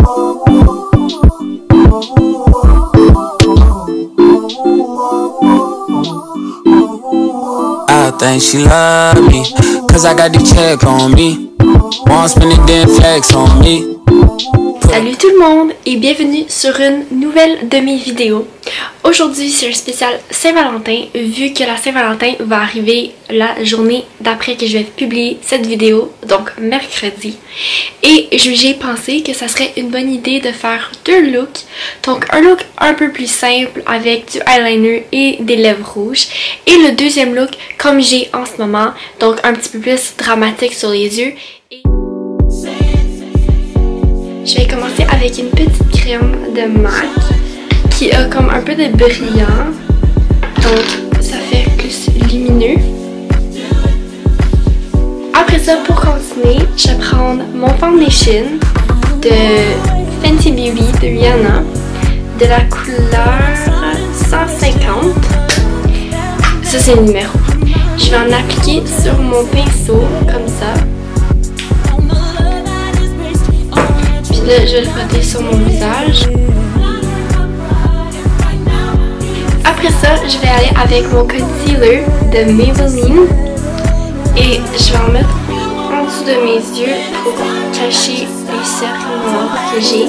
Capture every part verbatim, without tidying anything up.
I think she love me, cause I got the check on me. Won't spend it then flex on me. Salut tout le monde et bienvenue sur une nouvelle de mes vidéos. Aujourd'hui c'est un spécial Saint-Valentin vu que la Saint-Valentin va arriver la journée d'après que je vais publier cette vidéo, donc mercredi. Et j'ai pensé que ça serait une bonne idée de faire deux looks. Donc un look un peu plus simple avec du eyeliner et des lèvres rouges. Et le deuxième look comme j'ai en ce moment, donc un petit peu plus dramatique sur les yeux. Et je vais commencer avec une petite crème de MAC qui a comme un peu de brillant, donc ça fait plus lumineux. Après ça, pour continuer, je vais prendre mon foundation de Fenty Beauty de Rihanna de la couleur cent cinquante. Ça c'est le numéro. Je vais en appliquer sur mon pinceau comme ça. Là, je vais le frotter sur mon visage. Après ça, je vais aller avec mon concealer de Maybelline et je vais en mettre en dessous de mes yeux pour cacher les cercles noirs que j'ai.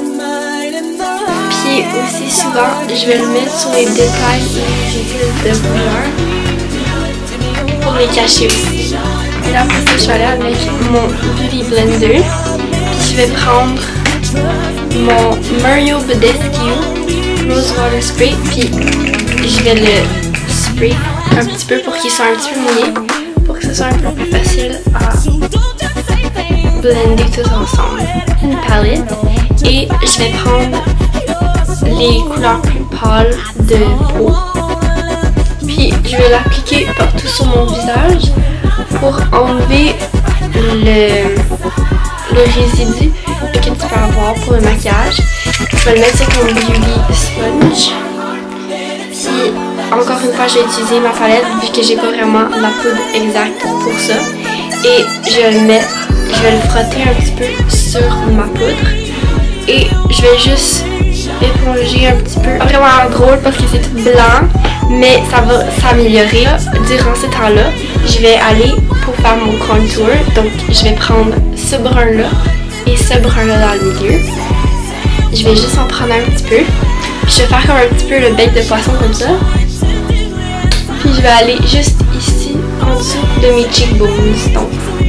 Puis aussi souvent, je vais le mettre sur les détails et les de couleur pour les cacher aussi. Et là, après ça, je vais aller avec mon Beauty Blender. Je vais prendre mon Mario Badescu Rose Water Spray, puis je vais le spray un petit peu pour qu'il soit un petit peu mouillé, pour que ce soit un peu plus facile à blender tout ensemble. Une palette, et je vais prendre les couleurs plus pâles de peau, puis je vais l'appliquer partout sur mon visage pour enlever le le résidu que tu peux avoir pour le maquillage. Je vais le mettre sur mon Beauty Sponge. Puis, encore une fois, je vais utiliser ma palette vu que j'ai pas vraiment la poudre exacte pour ça. Et je vais le mettre, je vais le frotter un petit peu sur ma poudre. Et je vais juste éponger un petit peu. Vraiment drôle parce que c'est tout blanc, mais ça va s'améliorer. Durant ce temps-là, je vais aller pour faire mon contour. Donc, je vais prendre ce brun-là et ce brun-là dans le milieu. Je vais juste en prendre un petit peu. Puis je vais faire comme un petit peu le bec de poisson comme ça. Puis je vais aller juste ici, en dessous de mes cheekbones. Donc,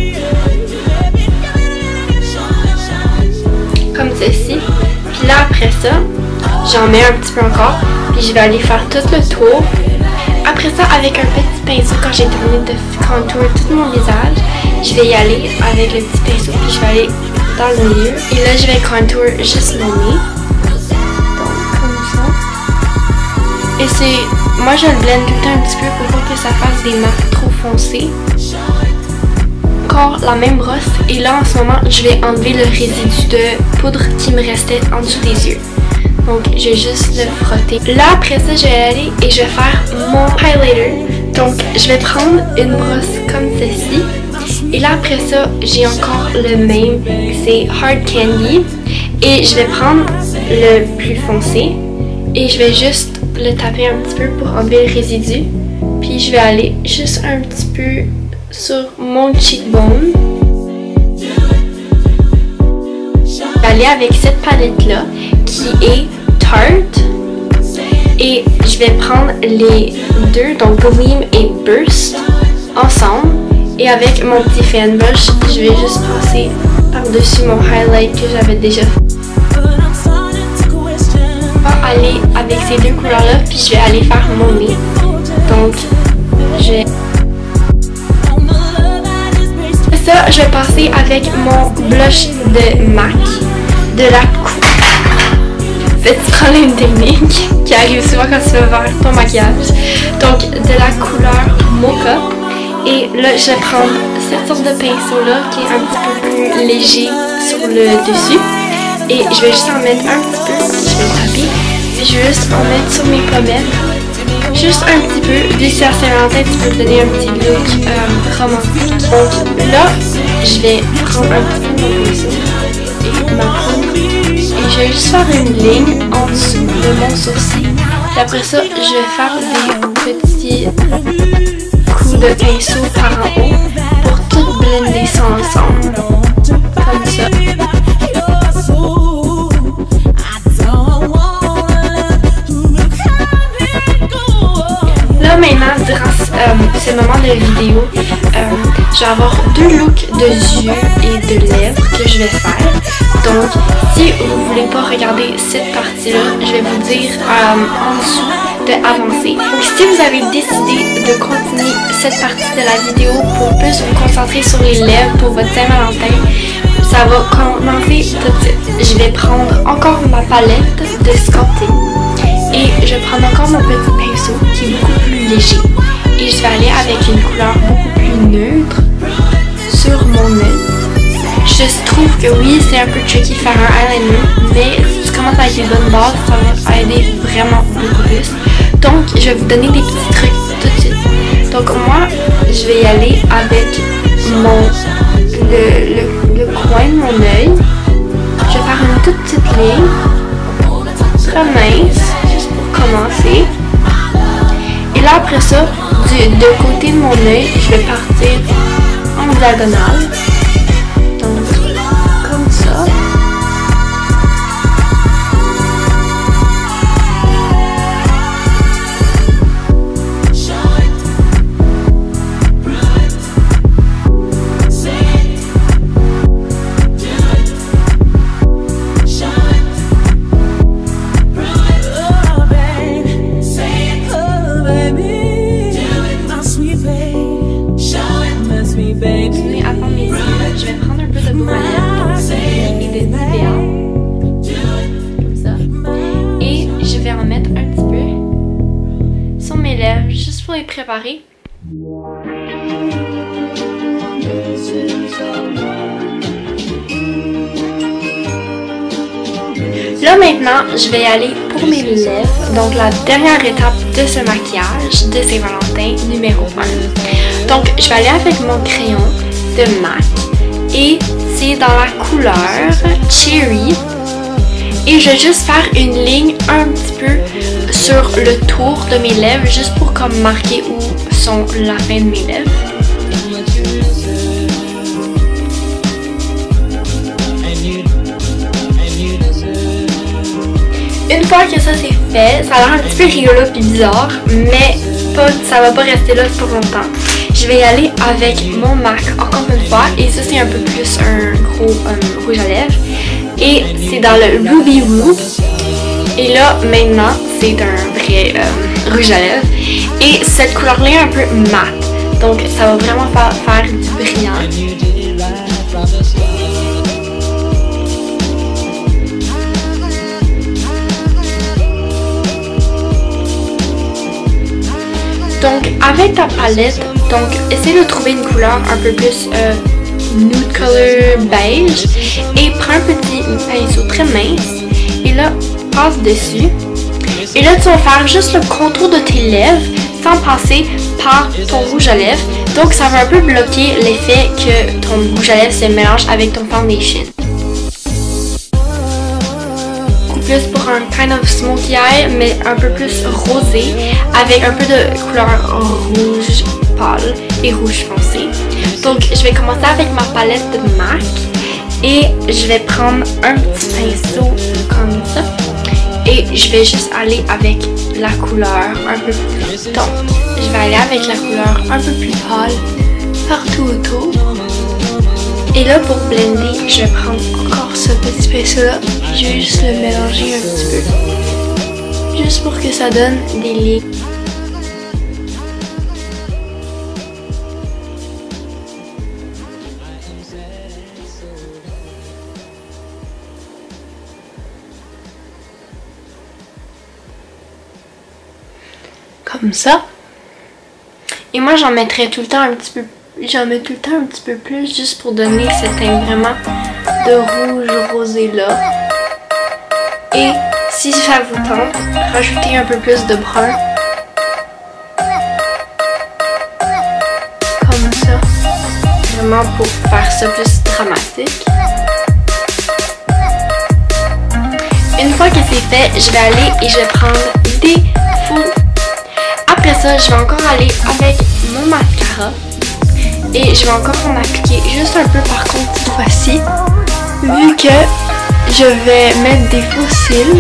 comme ceci. Puis là, après ça, j'en mets un petit peu encore. Puis je vais aller faire tout le tour. Après ça, avec un petit pinceau, quand j'ai terminé de contour tout mon visage, je vais y aller avec le petit pinceau, puis je vais aller dans le milieu. Et là, je vais contour juste le nez. Donc, comme ça. Et c'est... Moi, je le blende tout le temps un petit peu pour pas que ça fasse des marques trop foncées. Encore la même brosse. Et là, en ce moment, je vais enlever le résidu de poudre qui me restait en dessous des yeux. Donc, je vais juste le frotter. Là, après ça, je vais aller et je vais faire mon highlighter. Donc, je vais prendre une brosse comme ceci. Et là, après ça, j'ai encore le même. C'est Hard Candy. Et je vais prendre le plus foncé. Et je vais juste le taper un petit peu pour enlever le résidu. Puis, je vais aller juste un petit peu sur mon cheekbone. Je vais aller avec cette palette-là qui est Tarte. Et je vais prendre les deux, donc Gleam et Burst, ensemble. Et avec mon petit fan brush, je vais juste passer par-dessus mon highlight que j'avais déjà fait. Je vais aller avec ces deux couleurs-là, puis je vais aller faire mon nez. Donc, je vais... Ça, je vais passer avec mon blush de MAC, de la coupe. Petit problème technique qui arrive souvent quand tu veux faire ton maquillage. Donc, de la couleur Mocha. Et là, je vais prendre cette sorte de pinceau-là qui est un petit peu plus léger sur le dessus. Et je vais juste en mettre un petit peu. Je vais le taper. Puis je vais juste en mettre sur mes pommettes. Juste un petit peu. Vu que c'est à Saint-Valentin, tu peux te donner un petit look euh, romantique. Donc là, je vais prendre un petit peu mon pinceau et ma poudre. je vais juste faire une ligne en dessous de mon sourcil. Et après ça, je vais faire des petits coups de pinceau par en haut pour tout blender ça ensemble. Comme ça. Là maintenant, durant euh, ce moment de vidéo, euh, je vais avoir deux looks de yeux et de lèvres que je vais faire. Donc, si vous ne voulez pas regarder cette partie-là, je vais vous dire euh, en dessous d'avancer. Si vous avez décidé de continuer cette partie de la vidéo pour plus vous concentrer sur les lèvres pour votre Saint-Valentin, ça va commencer tout de suite. Je vais prendre encore ma palette de sculpting et je vais prendre encore mon petit pinceau qui est beaucoup plus léger. Et je vais aller avec une couleur beaucoup plus neutre sur mon œil. Je trouve que oui, c'est un peu tricky de faire un eyeliner, mais si tu commences avec les bonnes bases, ça va aider vraiment beaucoup plus. Donc, je vais vous donner des petits trucs tout de suite. Donc, moi, je vais y aller avec mon le, le, le coin de mon œil. Je vais faire une toute petite ligne, très mince, juste pour commencer. Et là, après ça, du de côté de mon œil, je vais partir en diagonale. Juste pour les préparer. Là maintenant, je vais aller pour mes lèvres. Donc la dernière étape de ce maquillage de Saint-Valentin numéro un. Donc je vais aller avec mon crayon de MAC et c'est dans la couleur Cherry. Et je vais juste faire une ligne un petit peu sur le tour de mes lèvres, juste pour comme marquer où sont la fin de mes lèvres. Une fois que ça c'est fait, ça a l'air un petit peu rigolo et bizarre, mais pas, ça va pas rester là pour longtemps. Je vais y aller avec mon MAC encore une fois, et ça c'est un peu plus un gros um, rouge à lèvres. Et c'est dans le Ruby Woo. Et là, maintenant, c'est un vrai euh, rouge à lèvres. Et cette couleur-là est un peu mat. Donc, ça va vraiment faire, faire du brillant. Donc, avec ta palette, donc, essaie de trouver une couleur un peu plus euh, nude color beige et prends un petit pinceau très mince et là passe dessus et là tu vas faire juste le contour de tes lèvres sans passer par ton rouge à lèvres, donc ça va un peu bloquer l'effet que ton rouge à lèvres se mélange avec ton foundation. Beaucoup plus pour un kind of smoky eye mais un peu plus rosé avec un peu de couleur rouge pâle et rouge foncé. Donc je vais commencer avec ma palette de MAC et je vais prendre un petit pinceau comme ça et je vais juste aller avec la couleur un peu plus. Donc je vais aller avec la couleur un peu plus pâle partout autour. Et là pour blender, je vais prendre encore ce petit pinceau là. Je vais juste le mélanger un petit peu. Juste pour que ça donne des lignes. Comme ça. Et moi j'en mettrais tout le temps un petit peu, j'en mets tout le temps un petit peu plus juste pour donner ce teint vraiment de rouge rosé là. Et si ça vous tente, rajoutez un peu plus de brun. Comme ça. Vraiment pour faire ça plus dramatique. une fois que c'est fait, je vais aller et je vais prendre des faux. Après ça, je vais encore aller avec mon mascara et je vais encore en appliquer juste un peu par contre cette fois-ci, vu que je vais mettre des faux cils.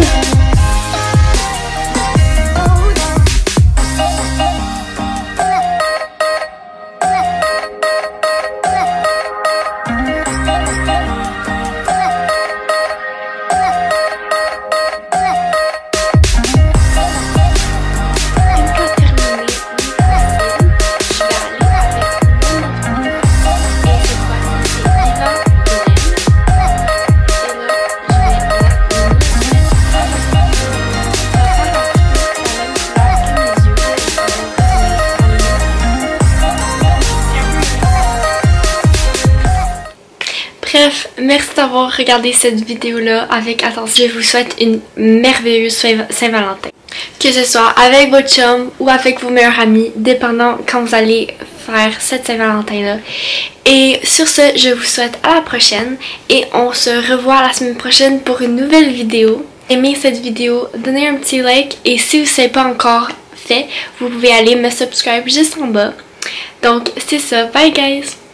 Bref, merci d'avoir regardé cette vidéo-là avec attention. Je vous souhaite une merveilleuse Saint-Valentin. Que ce soit avec votre chum ou avec vos meilleurs amis, dépendant quand vous allez faire cette Saint-Valentin-là. Et sur ce, je vous souhaite à la prochaine et on se revoit la semaine prochaine pour une nouvelle vidéo. Aimez cette vidéo, donnez un petit like et si vous ne l'avez pas encore fait, vous pouvez aller me subscribe juste en bas. Donc c'est ça, bye guys!